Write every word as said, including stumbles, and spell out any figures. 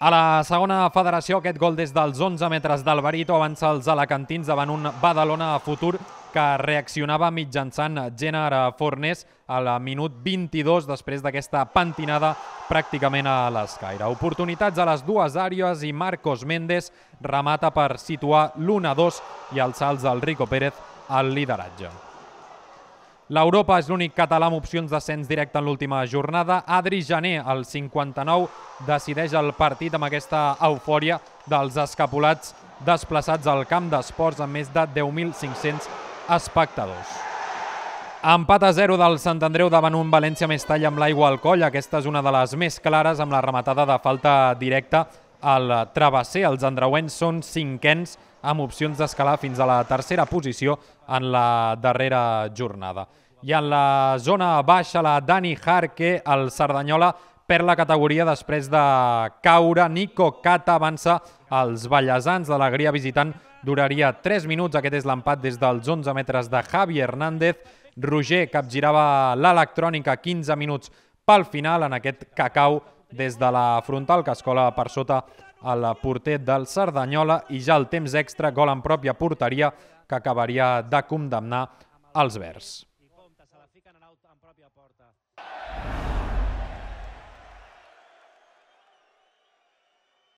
A la segona federació, aquest gol des dels onze metres d'Alvarito avança els alacantins davant un Badalona Futur que reaccionava mitjançant Jenner Fornés al minut vint-i-dos després d'aquesta pentinada pràcticament a l'escaire. Oportunitats a les dues àrees i Marcos Méndez remata per situar l'u a dos i alçar els del Rico Pérez al lideratge. L'Europa és l'únic català amb opcions d'ascens directe en l'última jornada. Adri Jané, al cinquanta-nou, decideix el partit amb aquesta eufòria dels escapulats desplaçats al camp d'esports amb més de deu mil cinc-cents espectadors. Empat a zero del Sant Andreu davant un València Mestalla amb l'aigua al coll. Aquesta és una de les més clares amb la rematada de falta directa al travesser. Els andreuencs són cinquens amb opcions d'escalar fins a la tercera posició en la darrera jornada. I en la zona baixa, la Dani Jarque, el Cerdanyola perd la categoria després de caure. Nico Cata avança als ballesans. L'alegria visitant duraria tres minuts. Aquest és l'empat des dels onze metres de Javi Hernández. Roger capgirava l'electrònica quinze minuts pel final en aquest cacau des de la frontal que es cola per sota el porter del Cerdanyola i ja el temps extra, gol en pròpia porteria que acabaria de condemnar els verds.